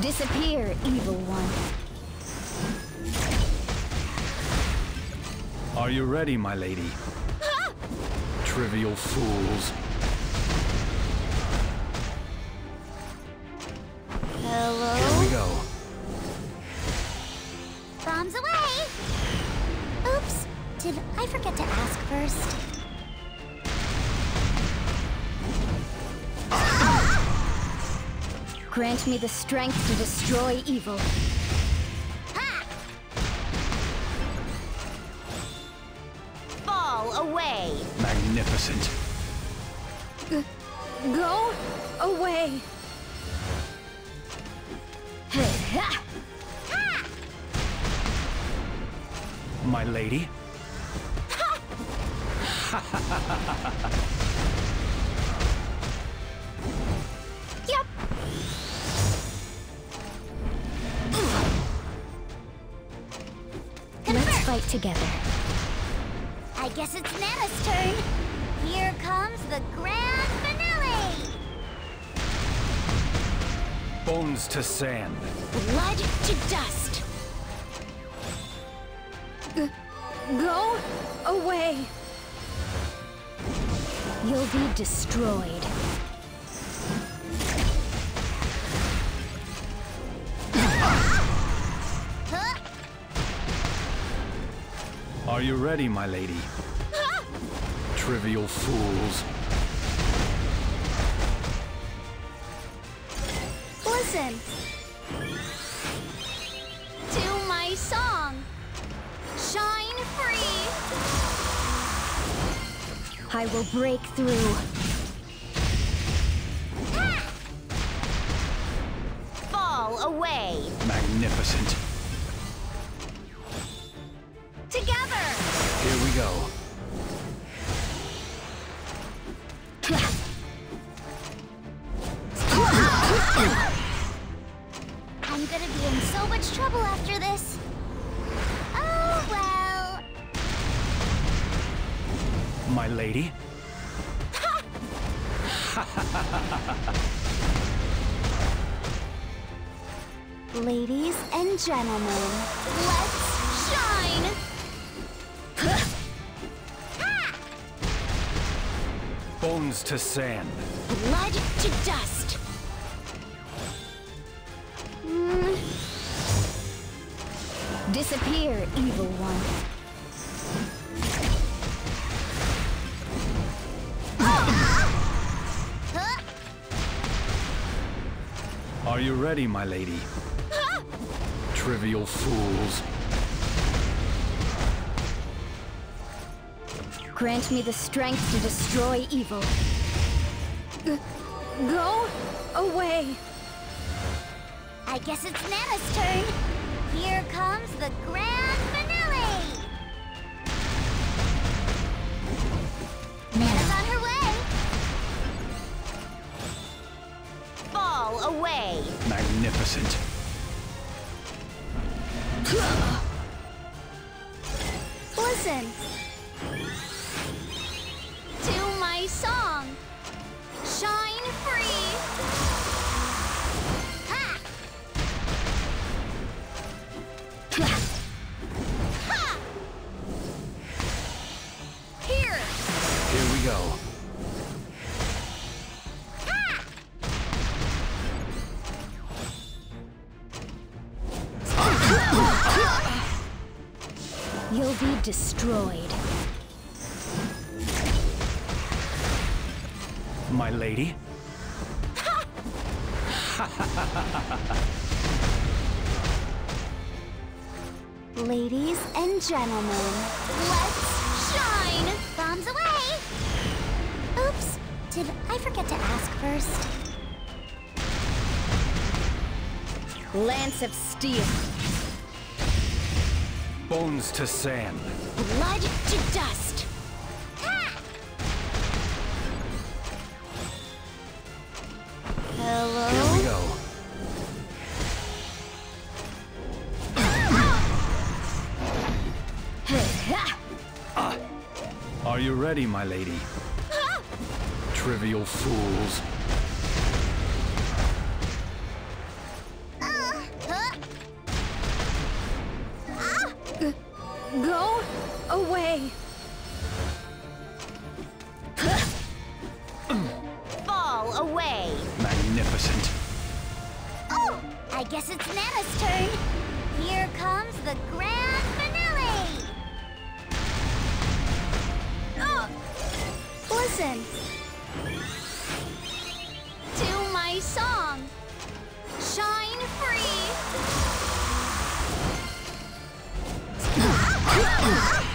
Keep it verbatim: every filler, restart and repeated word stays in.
Disappear, evil one. Are you ready, my lady? Ah! Trivial fools. Hello? Here we go. Bombs away! Oops, did I forget to ask first? Grant me the strength to destroy evil. Ha! Fall away! Magnificent. G go away! Ha! My lady? Yep. Let's fight together. I guess it's Nana's turn. Here comes the grand finale. Bones to sand. Blood to dust. G go away. You'll be destroyed. Are you ready, my lady? Trivial fools. Listen to my song. Shine free. I will break through. Ah! Fall away. Magnificent. Together. Here we go. I'm gonna be in so much trouble after this. Oh, well. My lady? Ladies and gentlemen, let's shine! Bones to sand. Blood to dust. Mm. Disappear, evil one. Are you ready, my lady? Trivial fools. Grant me the strength to destroy evil. G go away. I guess it's Nana's turn. Here comes the grand finale. Nana's on her way. Fall away. Magnificent. Listen to my song. Shine free. Ha! Ha! Here. Here we go. You'll be destroyed. My lady? Ladies and gentlemen, let's shine! Bombs away! Oops, did I forget to ask first? Lance of steel. Bones to sand. Blood to dust. Ah! Hello? Here we go. Ah. Are you ready, my lady? Trivial fools. Ah! G go away. Fall away. Magnificent. Oh, I guess it's Nana's turn. Here comes the grand finale. Oh, listen to my song. Shine free.